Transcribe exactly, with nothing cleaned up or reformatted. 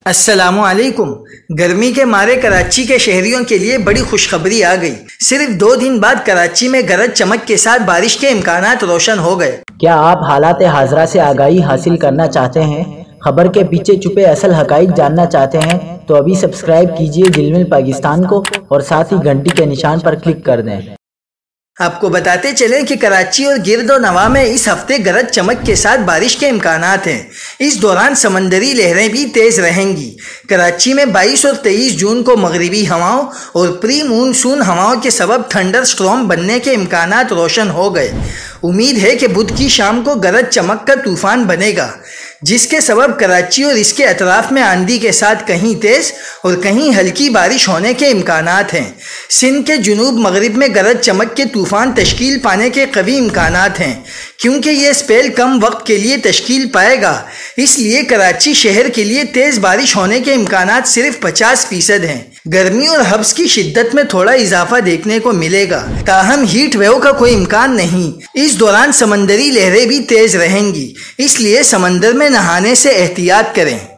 السلام علیکم۔ گرمی کے مارے کراچی کے شہریوں کے لیے بڑی خوشخبری آ گئی۔ صرف دو دن بعد کراچی میں گرج چمک کے ساتھ بارش کے امکانات روشن ہو گئے۔ کیا آپ حالات حاضرہ سے آگاہی حاصل کرنا چاہتے ہیں؟ خبر کے پیچھے چھپے اصل حقائق جاننا چاہتے ہیں تو ابھی سبسکرائب کیجئے جلمل پاکستان کو اور ساتھ ہی گھنٹی کے نشان پر کلک کر دیں۔ آپ کو بتاتے چلیں کہ کراچی اور گرد و نواح میں اس ہفتے گرج چمک کے ساتھ بارش کے امکانات ہیں۔ اس دوران سمندری لہریں بھی تیز رہیں گی۔ کراچی میں بائیس اور تیئیس جون کو مغربی ہواؤں اور پری مونسون ہواؤں کے سبب تھنڈر سٹرام بننے کے امکانات روشن ہو گئے۔ امید ہے کہ بدھ کی شام کو گرج چمک کا طوفان بنے گا، جس کے سبب کراچی اور اس کے اطراف میں آندھی کے ساتھ کہیں تیز اور کہیں ہلکی بارش ہونے کے امکانات ہیں۔ سندھ کے جنوب مغرب میں گرج چمک کے طوفان تشکیل پانے کے قوی امکانات ہیں۔ کیونکہ یہ سپیل کم وقت کے لیے تشکیل پائے گا، اس لیے کراچی شہر کے لیے تیز بارش ہونے کے امکانات صرف پچاس فیصد ہیں۔ گرمی اور حبس کی شدت میں تھوڑا اضافہ دیکھنے کو ملے گا، تاہم ہیٹ ویو کا کوئی امکان نہیں۔ اس دوران سمندری لہریں بھی تیز رہیں گی، اس لیے سمندر میں نہانے سے احتیاط کریں۔